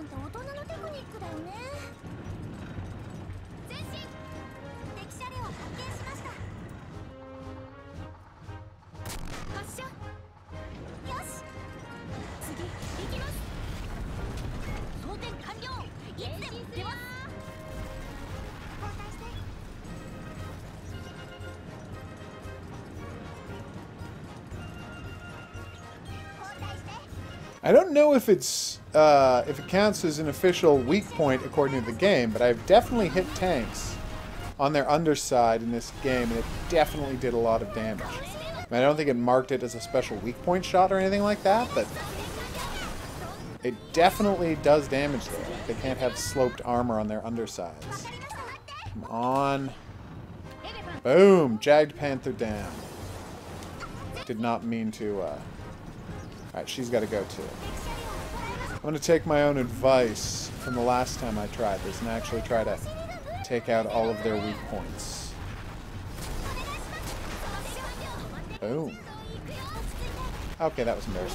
なんて大人のテクニックだよね。前進。敵車両を発見しました。発射。よし。次行きます。装填完了。いつでも出ます。交代して。 I don't know if if it counts as an official weak point according to the game, but I've definitely hit tanks on their underside in this game, and it definitely did a lot of damage. I mean, I don't think it marked it as a special weak point shot or anything like that, but it definitely does damage there. They can't have sloped armor on their undersides. Come on. Boom! Jagged Panther down. Did not mean to, Alright, she's got to go too. I'm going to take my own advice from the last time I tried this and actually try to take out all of their weak points. Boom. Okay, that was embarrassing.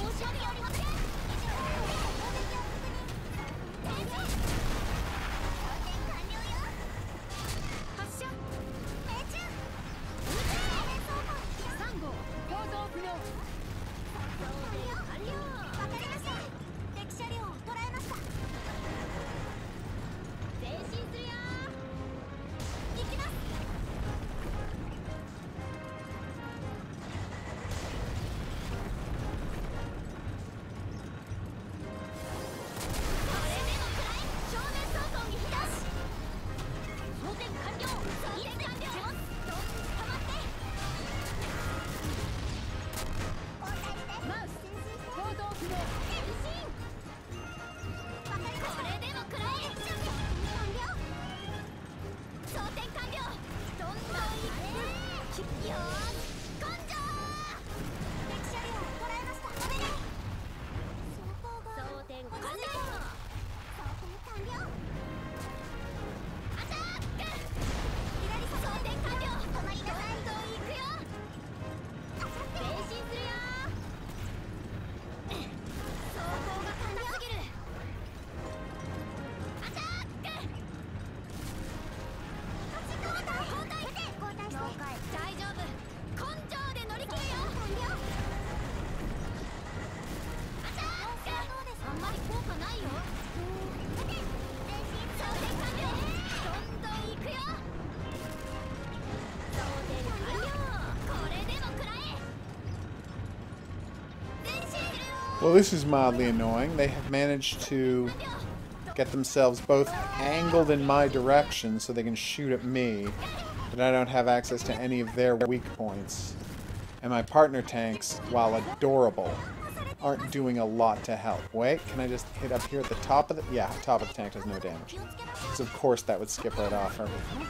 Well, this is mildly annoying. They have managed to get themselves both angled in my direction so they can shoot at me, but I don't have access to any of their weak points. And my partner tanks, while adorable, aren't doing a lot to help. Wait, can I just hit up here at the top of the... Yeah, top of the tank does no damage. So of course that would skip right off everything.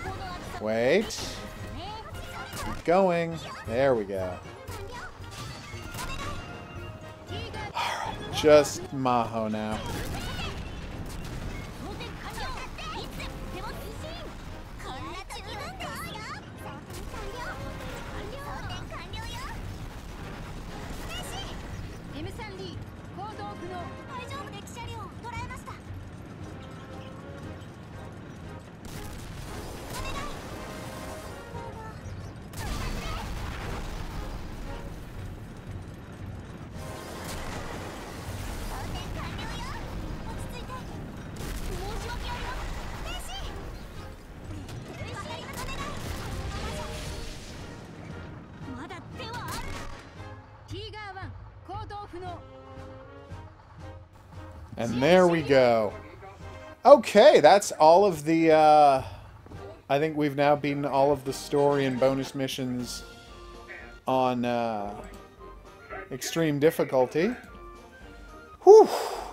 Wait. Keep going. There we go. Alright, just Maho now. And there we go. Okay, that's all of the, I think we've now beaten all of the story and bonus missions on, extreme difficulty. Whew!